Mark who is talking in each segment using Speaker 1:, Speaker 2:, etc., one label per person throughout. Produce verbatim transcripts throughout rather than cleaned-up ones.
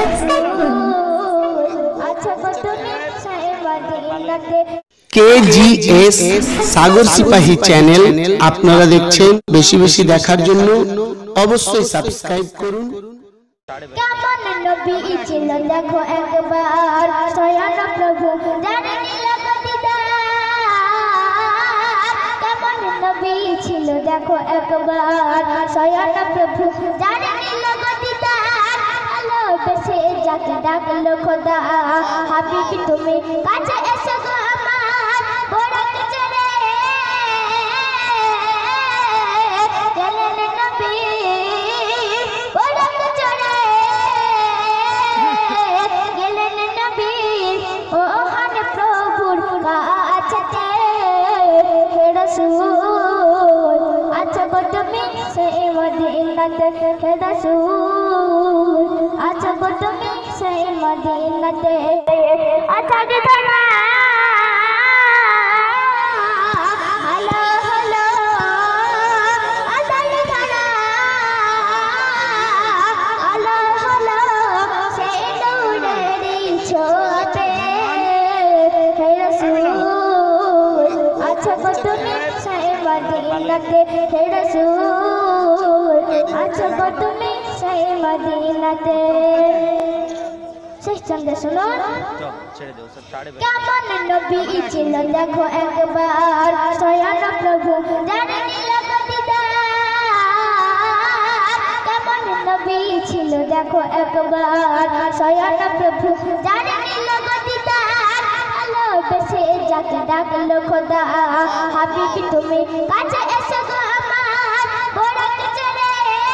Speaker 1: KGS সাগর সিপাহী channel আপনারা দেখছেন। বেশি বেশি দেখার জন্য অবশ্যই সাবস্ক্রাইব করুন।
Speaker 2: কেমন নবী ছিল দেখো একবার স্বয়ং প্রভু জানে নীলগতিদার। কেমন নবী ছিল দেখো একবার স্বয়ং প্রভু জানে নীলগতিদার। ভালোবেসে যাকে ডাকলো খোদা হাবিবি তুমি কাছে এসো গো আমার বড় চলে গেলেন নবী বড় চলে গেলেন নবী ও হান প্রভুর কাছেতে হে রাসূল আছো গো তুমি সেই মদিনাতে হে রাসূল আছো গো তুমি সেই মদিনাতে আচ্ছা দিদানা হ্যালো হ্যালো আচ্ছা দিদানা হ্যালো হ্যালো সেই নূরেরই ছোঁয়াতে হে রাসূল আছো গো তুমি সেই মদিনাতে হে রাসূল আছো গো তুমি সেই মদিনাতে। শেষ চন্দ্র শুনুন কেমন নবী ছিল দেখো একবার স্বয়ং প্রভু জানে নীলগতিদার। কেমন নবী ছিল দেখো একবার স্বয়ং প্রভু জানে নীলগতিদার। ভালোবেসে যাকে ডাকলো খোদা হাবিবি তুমি কাছে এসো গো আমার বড় চলে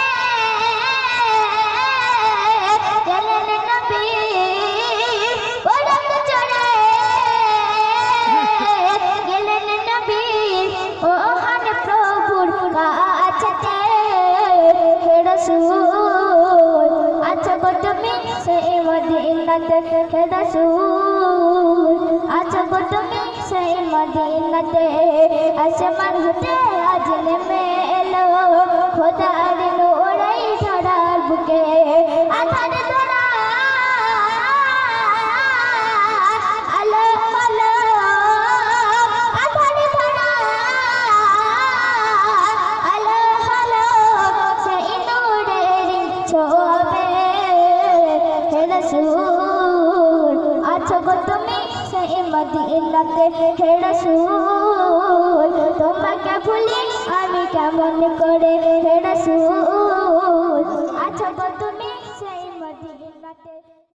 Speaker 2: গেলেন নবী বড় চলে গেলেন নবী ও হান প্রভুর কাছেতে হে রাসূল আছো গো তুমি সেই মদিনাতে হে রাসূল আছো গো তুমি সেই মদিনাতে। আসমান হতে আজ নেমে এলো খোদার নূরেই ধরার বুকে আধার ধরা আলো আলো আধার ধরা আলো আলো সেই নূরের ছোঁয়াবে হে রাসূল আছো গো তুমি সেই মদিনাতে হে রাসূল তোমাকে ভুলি আমি কেমন করে হে রাসূল আছো গো তুমি সেই মদিনাতে।